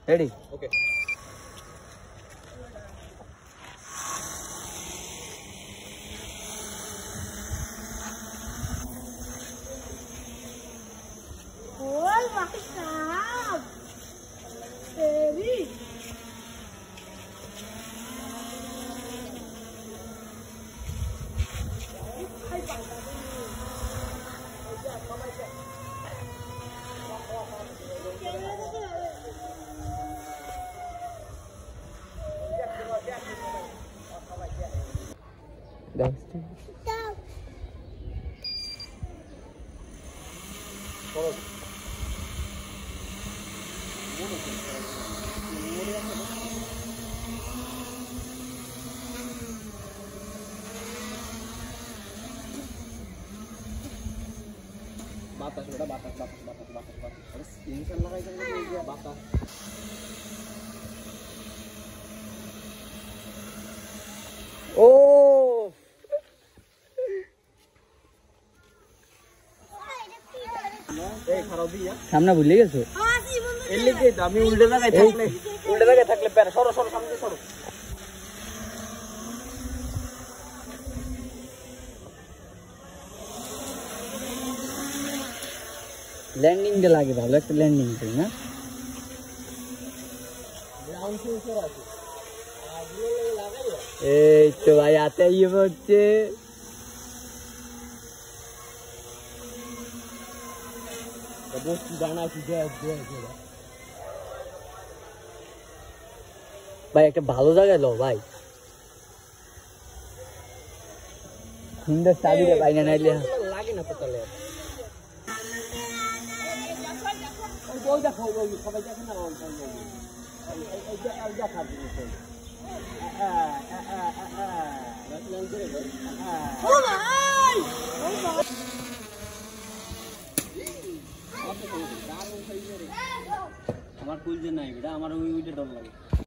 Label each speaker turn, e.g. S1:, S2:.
S1: ready
S2: okay
S3: ওই বাকি সাপ বেবি
S2: বাতাস ওটা বাতাস বাতাস বাতাস বাতাস বাতাস ইনশাল লাগাইছেন যে বাতাস
S1: ও
S2: এই খারাপ দিয়া
S1: সামনে ভুলে গেছো
S2: এর লিগে আমি উল্টে জায়গায় থাকলে প্যারা সরো সরো সামনে সরো
S1: ল্যান্ডিং টা লাগে ভালো একটা ল্যান্ডিং করি না এই তো ভাই হাতে ইয়ে পড়ছে ভাই একটা ভালো জায়গায় লো ভাই সুন্দর চাবি ভাই না নাইলে
S2: লাগে না তো তাহলে সবাই দেখে না আমার কুল যে নাই বেটা আমার ওইটা ডর লাগে